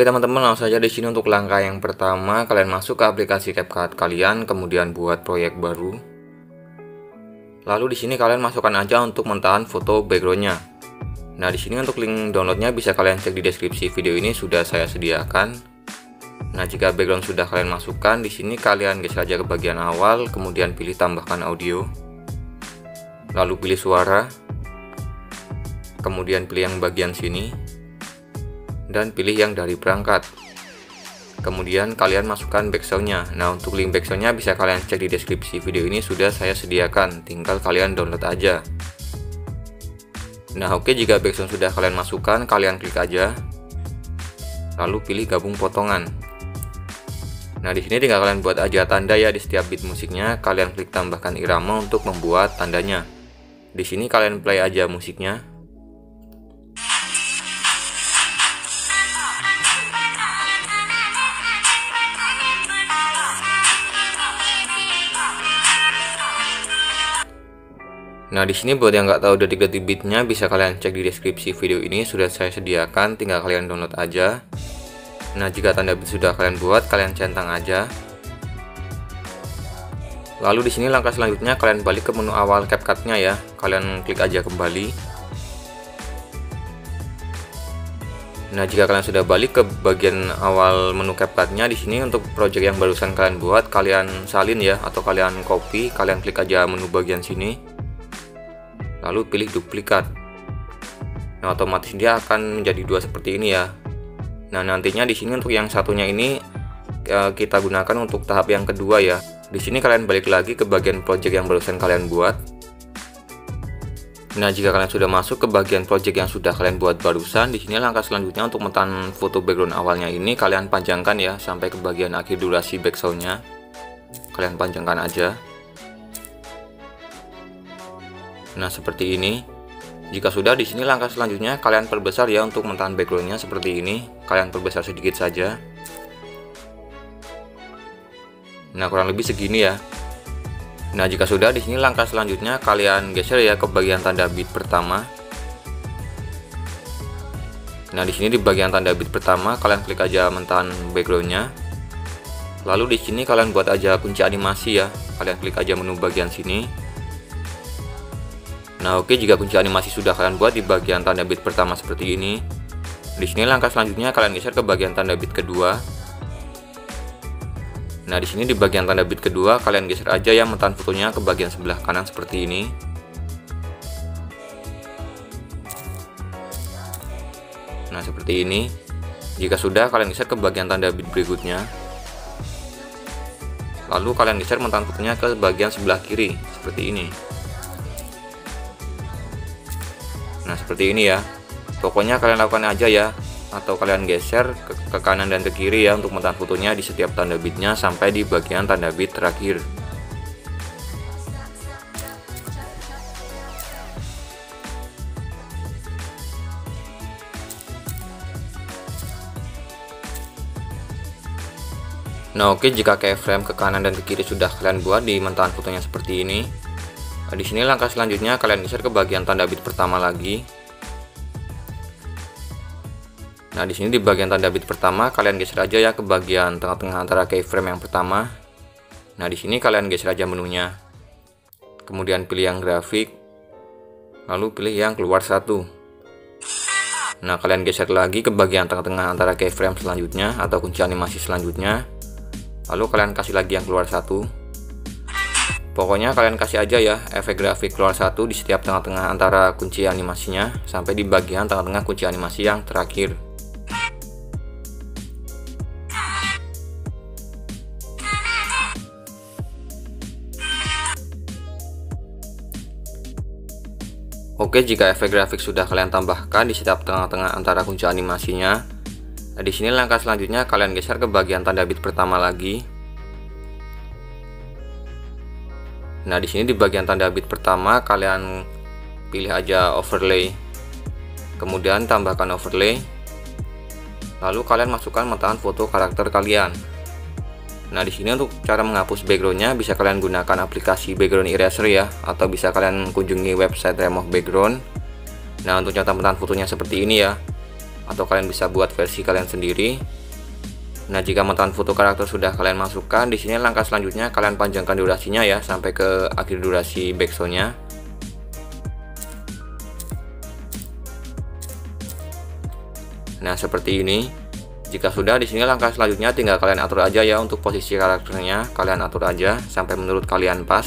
Oke teman-teman, langsung saja di sini untuk langkah yang pertama, kalian masuk ke aplikasi CapCut kalian, kemudian buat proyek baru. Lalu di sini kalian masukkan aja untuk mentahan foto backgroundnya. Nah, di sini untuk link downloadnya bisa kalian cek di deskripsi video ini, sudah saya sediakan. Nah, jika background sudah kalian masukkan, di sini kalian geser aja ke bagian awal, kemudian pilih tambahkan audio. Lalu pilih suara. Kemudian pilih yang bagian sini. Dan pilih yang dari perangkat. Kemudian kalian masukkan backsoundnya. Nah, untuk link backsoundnya bisa kalian cek di deskripsi video ini, sudah saya sediakan, tinggal kalian download aja. Nah, oke, jika backsound sudah kalian masukkan, kalian klik aja, lalu pilih gabung potongan. Nah, di sini tinggal kalian buat aja tanda ya di setiap beat musiknya. Kalian klik tambahkan irama untuk membuat tandanya. Di sini kalian play aja musiknya. Nah, di sini buat yang nggak tahu detik-detik beatnya bisa kalian cek di deskripsi video ini, sudah saya sediakan, tinggal kalian download aja. Nah, jika tanda beat sudah kalian buat, kalian centang aja. Lalu di sini langkah selanjutnya kalian balik ke menu awal CapCut-nya ya. Kalian klik aja kembali. Nah, jika kalian sudah balik ke bagian awal menu CapCut-nya, di sini untuk project yang barusan kalian buat, kalian salin ya, atau kalian copy, kalian klik aja menu bagian sini. Lalu pilih duplikat. Nah, otomatis dia akan menjadi dua seperti ini ya. Nah, nantinya di sini untuk yang satunya ini kita gunakan untuk tahap yang kedua ya. Di sini kalian balik lagi ke bagian project yang barusan kalian buat. Nah, jika kalian sudah masuk ke bagian project yang sudah kalian buat barusan, di sini langkah selanjutnya untuk mentahan foto background awalnya ini kalian panjangkan ya sampai ke bagian akhir durasi backsoundnya. Kalian panjangkan aja. Nah, seperti ini. Jika sudah, di sini langkah selanjutnya kalian perbesar ya untuk mentahan backgroundnya seperti ini. Kalian perbesar sedikit saja. Nah, kurang lebih segini ya. Nah, jika sudah, di sini langkah selanjutnya kalian geser ya ke bagian tanda beat pertama. Nah, di sini di bagian tanda beat pertama kalian klik aja mentahan backgroundnya. Lalu di sini kalian buat aja kunci animasi ya. Kalian klik aja menu bagian sini. Nah, oke, jika kunci animasi sudah kalian buat di bagian tanda beat pertama seperti ini. Di sini langkah selanjutnya kalian geser ke bagian tanda beat kedua. Nah, di sini di bagian tanda beat kedua kalian geser aja ya mentahan fotonya ke bagian sebelah kanan seperti ini. Nah, seperti ini. Jika sudah, kalian geser ke bagian tanda beat berikutnya. Lalu kalian geser mentahan fotonya ke bagian sebelah kiri seperti ini. Nah, seperti ini ya. Pokoknya kalian lakukan aja ya, atau kalian geser ke kanan dan ke kiri ya untuk mentahan fotonya di setiap tanda beatnya sampai di bagian tanda beat terakhir. Nah, oke, jika keyframe ke kanan dan ke kiri sudah kalian buat di mentahan fotonya seperti ini. Nah, di sini langkah selanjutnya kalian geser ke bagian tanda beat pertama lagi. Nah, di sini di bagian tanda beat pertama kalian geser aja ya ke bagian tengah-tengah antara keyframe yang pertama. Nah, di sini kalian geser aja menunya. Kemudian pilih yang grafik. Lalu pilih yang keluar satu. Nah, kalian geser lagi ke bagian tengah-tengah antara keyframe selanjutnya atau kunci animasi selanjutnya. Lalu kalian kasih lagi yang keluar satu. Pokoknya kalian kasih aja ya efek grafik keluar satu di setiap tengah-tengah antara kunci animasinya sampai di bagian tengah-tengah kunci animasi yang terakhir. Oke, jika efek grafik sudah kalian tambahkan di setiap tengah-tengah antara kunci animasinya, nah, di sini langkah selanjutnya kalian geser ke bagian tanda beat pertama lagi. Nah, di sini di bagian tanda beat pertama kalian pilih aja overlay. Kemudian tambahkan overlay. Lalu kalian masukkan mentahan foto karakter kalian. Nah, di sini untuk cara menghapus backgroundnya bisa kalian gunakan aplikasi background eraser ya, atau bisa kalian kunjungi website remove background. Nah, untuk contoh mentahan fotonya seperti ini ya. atau kalian bisa buat versi kalian sendiri. Nah, jika montahan foto karakter sudah kalian masukkan, di sini langkah selanjutnya kalian panjangkan durasinya ya sampai ke akhir durasi backsoundnya. Nah, seperti ini. Jika sudah, di sini langkah selanjutnya tinggal kalian atur aja ya untuk posisi karakternya, kalian atur aja sampai menurut kalian pas.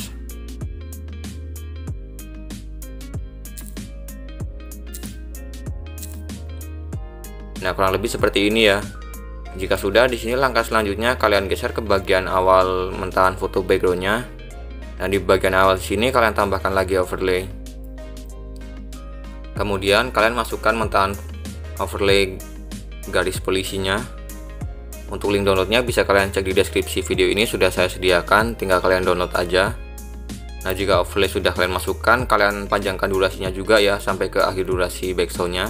Nah, kurang lebih seperti ini ya. Jika sudah, di sini langkah selanjutnya kalian geser ke bagian awal mentahan foto backgroundnya. Dan di bagian awal sini kalian tambahkan lagi overlay. Kemudian kalian masukkan mentahan overlay garis polisinya. Untuk link downloadnya bisa kalian cek di deskripsi video ini, sudah saya sediakan, tinggal kalian download aja. Nah, jika overlay sudah kalian masukkan, kalian panjangkan durasinya juga ya sampai ke akhir durasi backsoundnya.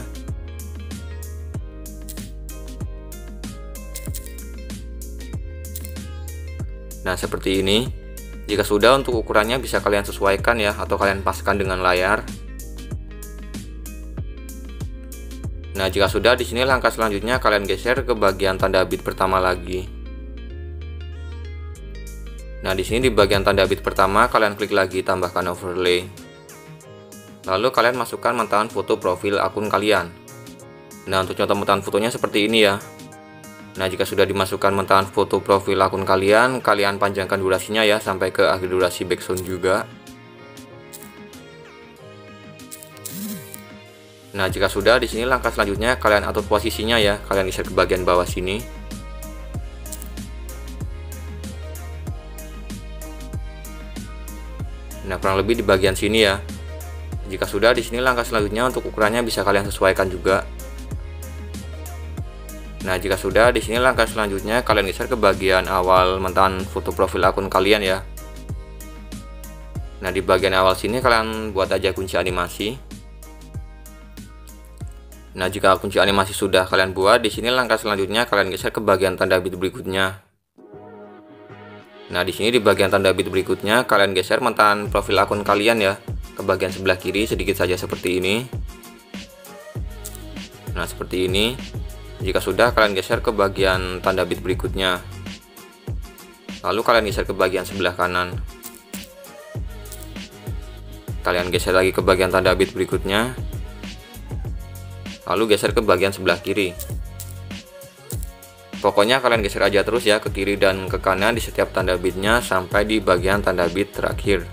Nah, seperti ini. Jika sudah, untuk ukurannya bisa kalian sesuaikan ya, atau kalian paskan dengan layar. Nah, jika sudah, di sini langkah selanjutnya kalian geser ke bagian tanda bit pertama lagi. Nah, di sini di bagian tanda bit pertama kalian klik lagi tambahkan overlay. Lalu kalian masukkan mentahan foto profil akun kalian. Nah, untuk contoh mentahan fotonya seperti ini ya. Nah, jika sudah dimasukkan mentahan foto profil akun kalian, kalian panjangkan durasinya ya sampai ke akhir durasi backsound juga. Nah, jika sudah, di sini langkah selanjutnya kalian atur posisinya ya, kalian geser ke bagian bawah sini. Nah, kurang lebih di bagian sini ya. Jika sudah, di sini langkah selanjutnya untuk ukurannya bisa kalian sesuaikan juga. Nah, jika sudah, di sini langkah selanjutnya kalian geser ke bagian awal mentahan foto profil akun kalian ya. Nah, di bagian awal sini kalian buat aja kunci animasi. Nah, jika kunci animasi sudah kalian buat, di sini langkah selanjutnya kalian geser ke bagian tanda bit berikutnya. Nah, di sini di bagian tanda bit berikutnya kalian geser mentahan profil akun kalian ya ke bagian sebelah kiri sedikit saja seperti ini. Nah, seperti ini. Jika sudah, kalian geser ke bagian tanda bit berikutnya. Lalu kalian geser ke bagian sebelah kanan. Kalian geser lagi ke bagian tanda bit berikutnya. Lalu geser ke bagian sebelah kiri. Pokoknya kalian geser aja terus ya ke kiri dan ke kanan di setiap tanda bitnya sampai di bagian tanda bit terakhir.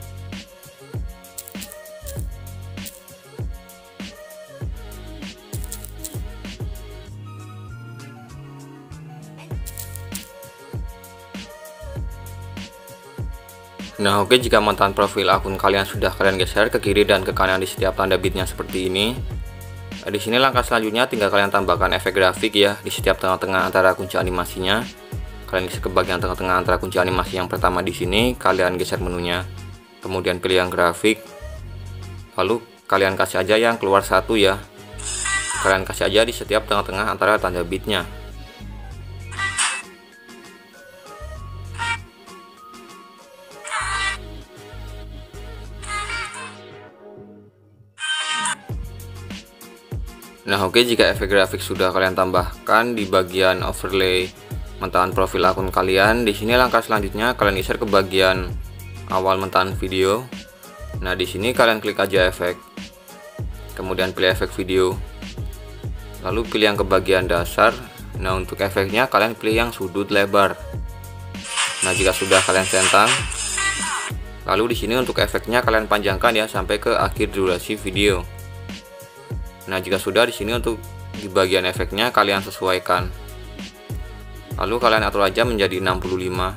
Nah, oke, jika mentahan profil akun kalian sudah kalian geser ke kiri dan ke kanan di setiap tanda bitnya seperti ini. Di sini langkah selanjutnya tinggal kalian tambahkan efek grafik ya di setiap tengah-tengah antara kunci animasinya. Kalian geser ke bagian tengah-tengah antara kunci animasi yang pertama di sini, kalian geser menunya. Kemudian pilih yang grafik. Lalu kalian kasih aja yang keluar satu ya. Kalian kasih aja di setiap tengah-tengah antara tanda bitnya. Nah, oke, jika efek grafik sudah kalian tambahkan di bagian overlay mentahan profil akun kalian, di sini langkah selanjutnya kalian geser ke bagian awal mentahan video. Nah, di sini kalian klik aja efek. Kemudian pilih efek video. Lalu pilih yang ke bagian dasar. Nah, untuk efeknya kalian pilih yang sudut lebar. Nah, jika sudah kalian centang. Lalu di sini untuk efeknya kalian panjangkan ya sampai ke akhir durasi video. Nah, jika sudah, di sini untuk di bagian efeknya kalian sesuaikan. Lalu kalian atur aja menjadi 65.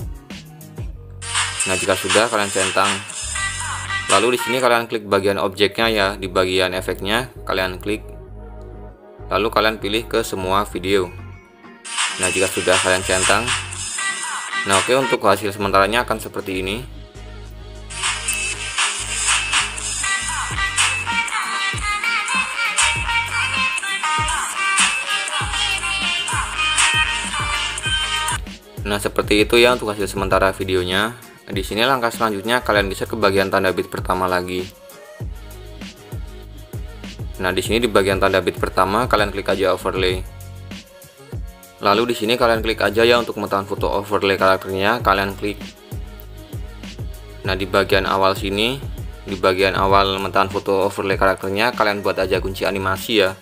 Nah, jika sudah kalian centang. Lalu di sini kalian klik bagian objeknya ya, di bagian efeknya kalian klik. Lalu kalian pilih ke semua video. Nah, jika sudah kalian centang. Nah, oke, untuk hasil sementaranya akan seperti ini. Nah, seperti itu ya untuk hasil sementara videonya. Di sini langkah selanjutnya kalian geser ke bagian tanda bit pertama lagi. Nah, di sini di bagian tanda bit pertama kalian klik aja overlay. Lalu di sini kalian klik aja ya untuk mentahan foto overlay karakternya, kalian klik. Nah, di bagian awal sini, di bagian awal mentahan foto overlay karakternya, kalian buat aja kunci animasi ya.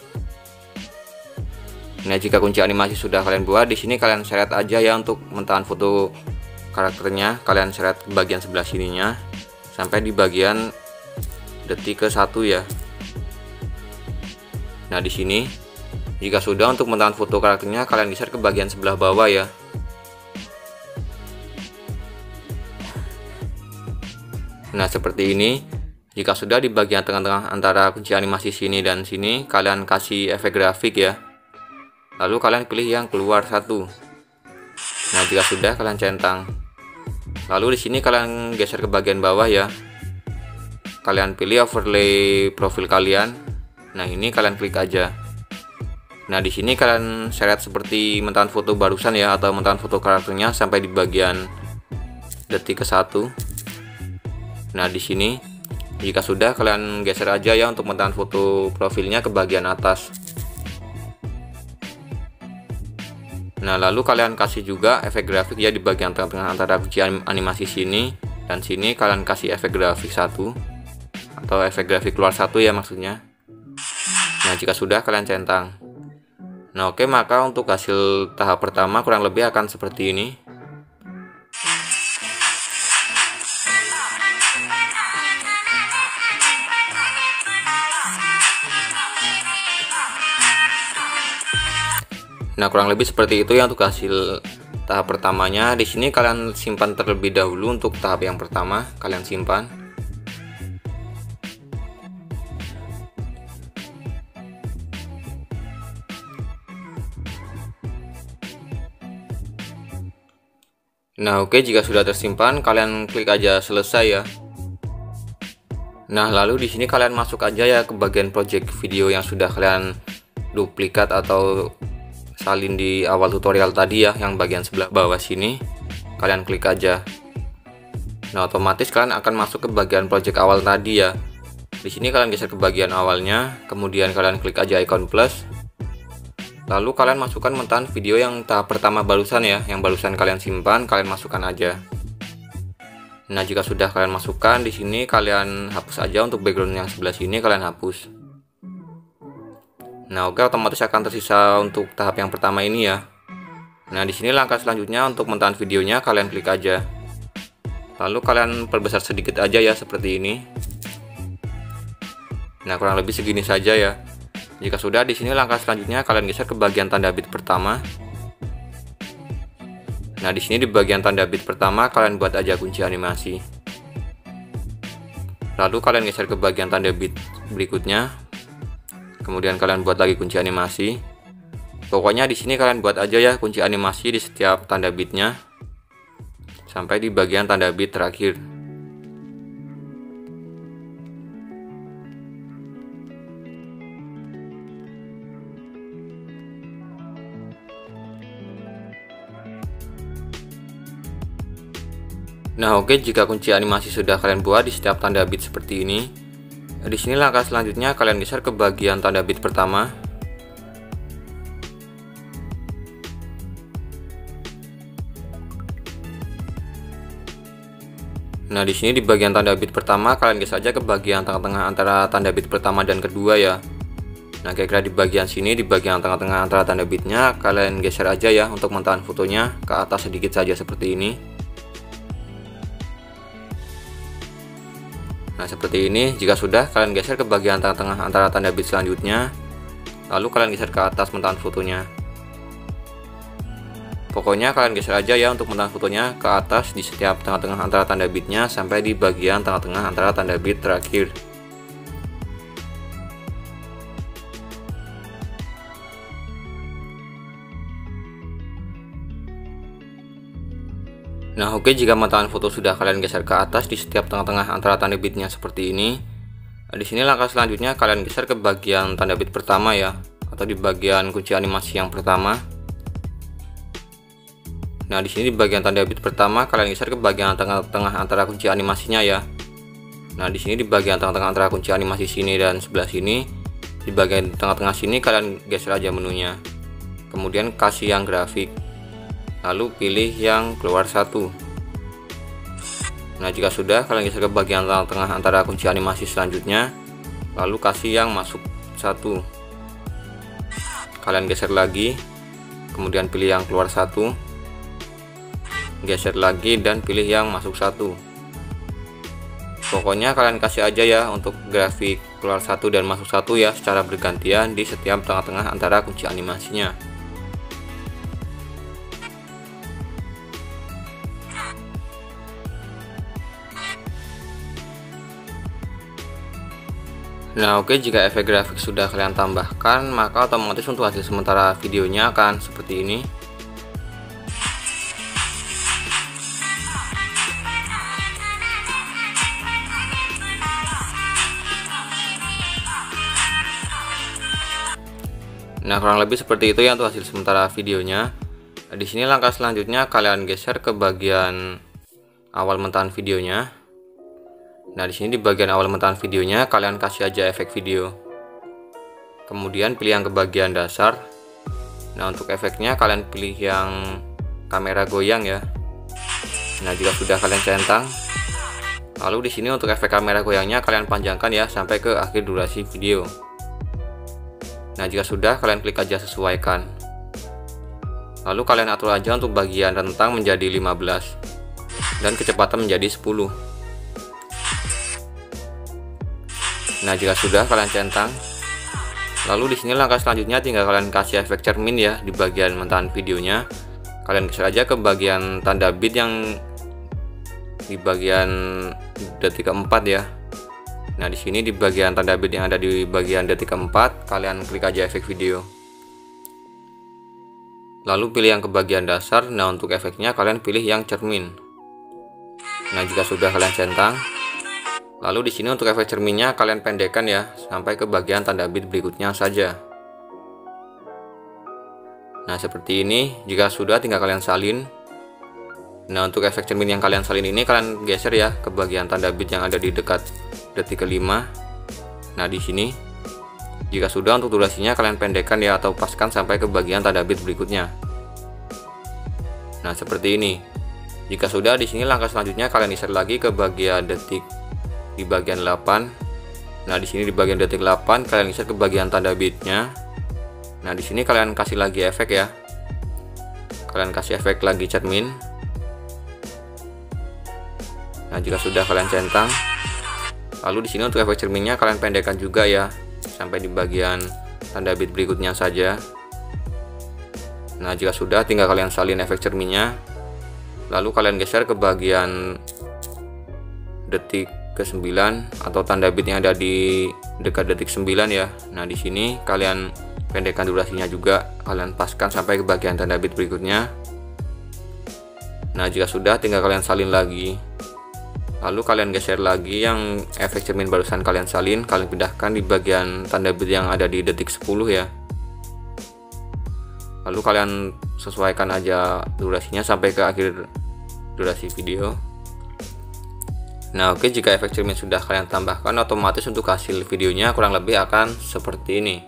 Nah, jika kunci animasi sudah kalian buat, di sini kalian seret aja ya untuk mentahan foto karakternya, kalian seret ke bagian sebelah sininya sampai di bagian detik ke-1 ya. Nah, di sini jika sudah untuk mentahan foto karakternya, kalian geser ke bagian sebelah bawah ya. Nah, seperti ini. Jika sudah di bagian tengah-tengah antara kunci animasi sini dan sini, kalian kasih efek grafik ya. Lalu kalian pilih yang keluar satu. Nah, jika sudah kalian centang. Lalu di sini kalian geser ke bagian bawah ya. Kalian pilih overlay profil kalian. Nah, ini kalian klik aja. Nah, di sini kalian seret seperti mentahan foto barusan ya, atau mentahan foto karakternya sampai di bagian detik ke-1. Nah, di sini jika sudah kalian geser aja ya untuk mentahan foto profilnya ke bagian atas. Nah, lalu kalian kasih juga efek grafik ya di bagian tengah-tengah antara kunci animasi sini dan sini, kalian kasih efek grafik satu atau efek grafik keluar satu ya maksudnya. Nah, jika sudah kalian centang. Nah, oke, maka untuk hasil tahap pertama kurang lebih akan seperti ini. Nah, kurang lebih seperti itu ya untuk hasil tahap pertamanya. Di sini kalian simpan terlebih dahulu untuk tahap yang pertama, kalian simpan. Nah, oke, jika sudah tersimpan, kalian klik aja selesai ya. Nah, lalu di sini kalian masuk aja ya ke bagian project video yang sudah kalian duplikat atau salin di awal tutorial tadi ya, yang bagian sebelah bawah sini. Kalian klik aja. Nah, otomatis kalian akan masuk ke bagian project awal tadi ya. Di sini kalian geser ke bagian awalnya, kemudian kalian klik aja icon plus. Lalu kalian masukkan mentahan video yang tahap pertama barusan ya, yang barusan kalian simpan, kalian masukkan aja. Nah, jika sudah kalian masukkan, di sini kalian hapus aja untuk background yang sebelah sini, kalian hapus. Nah, oke, otomatis akan tersisa untuk tahap yang pertama ini ya. Nah, di sini langkah selanjutnya untuk mentahan videonya, kalian klik aja. Lalu kalian perbesar sedikit aja ya seperti ini. Nah, kurang lebih segini saja ya. Jika sudah, di sini langkah selanjutnya kalian geser ke bagian tanda bit pertama. Nah, di sini di bagian tanda bit pertama kalian buat aja kunci animasi. Lalu kalian geser ke bagian tanda bit berikutnya. Kemudian kalian buat lagi kunci animasi. Pokoknya di sini kalian buat aja ya kunci animasi di setiap tanda bitnya sampai di bagian tanda bit terakhir. Nah, oke, jika kunci animasi sudah kalian buat di setiap tanda bit seperti ini, di sini langkah selanjutnya kalian geser ke bagian tanda bit pertama. Nah, di sini di bagian tanda bit pertama kalian geser aja ke bagian tengah-tengah antara tanda bit pertama dan kedua ya. Nah, kira-kira di bagian sini, di bagian tengah-tengah antara tanda bitnya, kalian geser aja ya untuk mentahan fotonya ke atas sedikit saja seperti ini. Nah, seperti ini. Jika sudah, kalian geser ke bagian tengah-tengah antara tanda bit selanjutnya, lalu kalian geser ke atas mentahan fotonya. Pokoknya kalian geser aja ya untuk mentahan fotonya ke atas di setiap tengah-tengah antara tanda bitnya sampai di bagian tengah-tengah antara tanda bit terakhir. Nah, oke, jika mentahan foto sudah kalian geser ke atas di setiap tengah-tengah antara tanda bitnya seperti ini, di sini langkah selanjutnya kalian geser ke bagian tanda bit pertama ya, atau di bagian kunci animasi yang pertama. Nah, di sini di bagian tanda bit pertama kalian geser ke bagian tengah-tengah antara kunci animasinya ya. Nah, di sini di bagian tengah-tengah antara kunci animasi sini dan sebelah sini, Di bagian tengah-tengah sini kalian geser aja menunya, kemudian kasih yang grafik, lalu pilih yang keluar satu. Nah, jika sudah, kalian geser ke bagian tengah-tengah antara kunci animasi selanjutnya, lalu kasih yang masuk satu. Kalian geser lagi, kemudian pilih yang keluar satu, geser lagi dan pilih yang masuk satu. Pokoknya kalian kasih aja ya untuk grafik keluar satu dan masuk satu ya, secara bergantian di setiap tengah-tengah antara kunci animasinya. Nah oke, jika efek grafik sudah kalian tambahkan, maka otomatis untuk hasil sementara videonya akan seperti ini. Nah, kurang lebih seperti itu ya untuk hasil sementara videonya. Di sini langkah selanjutnya kalian geser ke bagian awal mentahan videonya. Nah, di sini di bagian awal mentahan videonya kalian kasih aja efek video. Kemudian pilih yang ke bagian dasar. Nah, untuk efeknya kalian pilih yang kamera goyang ya. Nah, jika sudah kalian centang, lalu di sini untuk efek kamera goyangnya kalian panjangkan ya sampai ke akhir durasi video. Nah, jika sudah, kalian klik aja sesuaikan. Lalu kalian atur aja untuk bagian rentang menjadi 15 dan kecepatan menjadi 10. Nah, jika sudah, kalian centang. Lalu di sini langkah selanjutnya tinggal kalian kasih efek cermin ya di bagian mentahan videonya. Kalian geser aja ke bagian tanda bit yang di bagian detik keempat ya. Nah, di sini di bagian tanda bit yang ada di bagian detik keempat, kalian klik aja efek video. Lalu pilih yang ke bagian dasar. Nah, untuk efeknya kalian pilih yang cermin. Nah, jika sudah kalian centang, lalu di sini untuk efek cerminnya kalian pendekkan ya sampai ke bagian tanda bit berikutnya saja. Nah, seperti ini. Jika sudah, tinggal kalian salin. Nah, untuk efek cermin yang kalian salin ini kalian geser ya ke bagian tanda bit yang ada di dekat detik kelima. Nah, di sini jika sudah, untuk durasinya kalian pendekkan ya atau paskan sampai ke bagian tanda bit berikutnya. Nah, seperti ini. Jika sudah, di sini langkah selanjutnya kalian geser lagi ke bagian detik di bagian 8. Nah, di sini di bagian detik 8 kalian geser ke bagian tanda bitnya. Nah, di sini kalian kasih lagi efek ya. Kalian kasih efek lagi cermin. Nah, jika sudah kalian centang. Lalu di sini untuk efek cerminnya kalian pendekkan juga ya sampai di bagian tanda bit berikutnya saja. Nah, jika sudah, tinggal kalian salin efek cerminnya. Lalu kalian geser ke bagian detik ke-9 atau tanda bit yang ada di dekat detik 9 ya. Nah, di sini kalian pendekkan durasinya juga, kalian paskan sampai ke bagian tanda bit berikutnya. Nah, jika sudah, tinggal kalian salin lagi. Lalu kalian geser lagi yang efek cermin barusan kalian salin, kalian pindahkan di bagian tanda bit yang ada di detik 10 ya. Lalu kalian sesuaikan aja durasinya sampai ke akhir durasi video. Nah oke, jika efek cermin sudah kalian tambahkan, otomatis untuk hasil videonya kurang lebih akan seperti ini.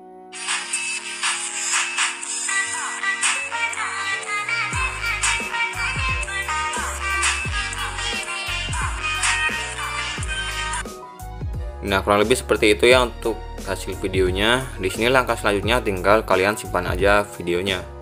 Nah, kurang lebih seperti itu ya untuk hasil videonya. Di sini langkah selanjutnya tinggal kalian simpan aja videonya.